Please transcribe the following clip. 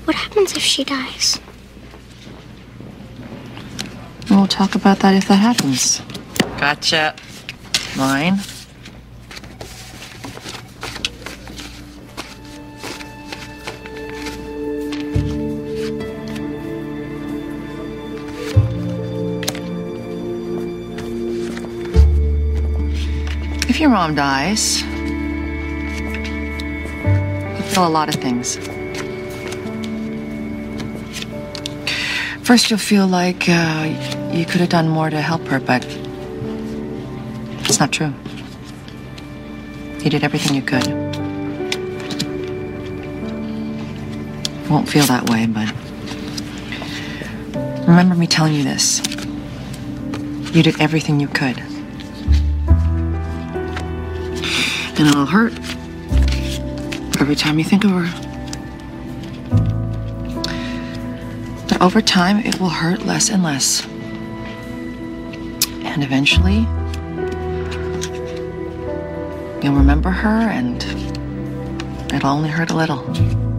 What happens if she dies? We'll talk about that if that happens. Gotcha. Mine. If your mom dies, you feel a lot of things. First, you'll feel like you could have done more to help her, but it's not true. You did everything you could. You won't feel that way, but remember me telling you this. You did everything you could. And it'll hurt every time you think of her. But over time, it will hurt less and less. And eventually, you'll remember her and it'll only hurt a little.